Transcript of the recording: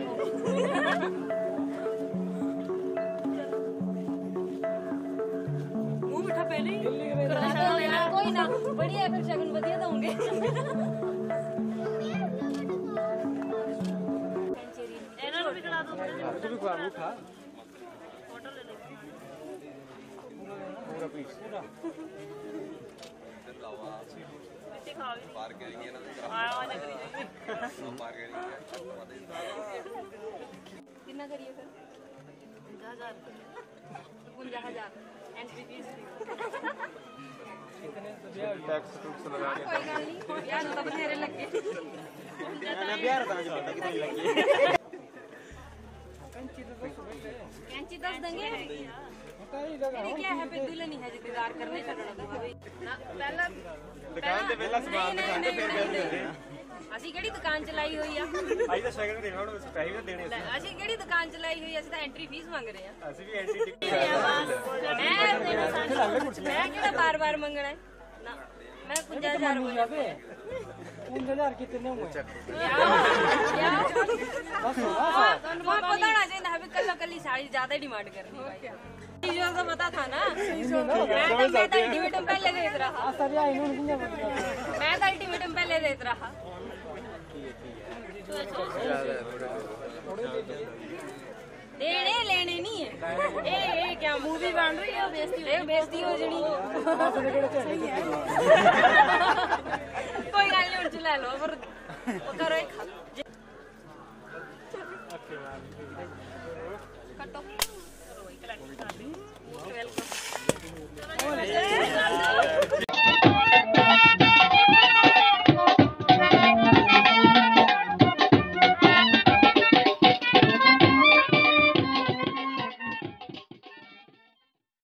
मुंह मिठा पहले कोई ना बढ़िया है, फिर शगुन बढ़िया दूंगे। एना भी खिला दो, तू भी खा खा फोटो ले ले पूरा पीस पूरा इतनी खा भी बाहर करेंगे ना, आया वाला करेंगे बाहर करेंगे। कितना करिए फिर? 50,000 एंट्री फीस टैक्स टूक्स लगा के कोई गल नहीं यार, तो बथेरे लगे ना बिहार था मुझे पता कितनी लगी है। कैंची 10 देंगे। पता ही लगा ये क्या है, फिर दुल्हन ही है जितेदार करने चलना तो भाई ना पहला दुकान ते पहला सामान दुकान ते फिर कर दे। ਅਸੀਂ ਕਿਹੜੀ ਦੁਕਾਨ ਚਲਾਈ ਹੋਈ ਆ? ਅੱਜ ਤਾਂ ਸ਼ਗਨ ਦੇਣਾ ਹੁਣ ਪੈਸੇ ਵੀ ਦੇਣੇ ਸੀ। ਅਸੀਂ ਕਿਹੜੀ ਦੁਕਾਨ ਚਲਾਈ ਹੋਈ ਆ? ਅਸੀਂ ਤਾਂ ਐਂਟਰੀ ਫੀਸ ਮੰਗ ਰਹੇ ਆ। ਅਸੀਂ ਵੀ ਐਂਟੀ ਟਿਕਟ ਮੈਂ ਕਿਹੜਾ ਬਾਰ-ਬਾਰ ਮੰਗਣਾ ਹੈ ਨਾ, मैं 50,000 बोला 50,000 कितने हुए? पता होना चाहिए है कल कली साड़ी ज्यादा डिमांड करनी भाई, सीजन का पता था ना। मैं तो अल्टीमेटम पहले देत रहा, मैं तो अल्टीमेटम पहले देत रहा। देने लेने नहीं है। ए क्या मूवी बन रही है, बेइज्जती हो जनी। कोई गल नहीं, ले लो पर करो एक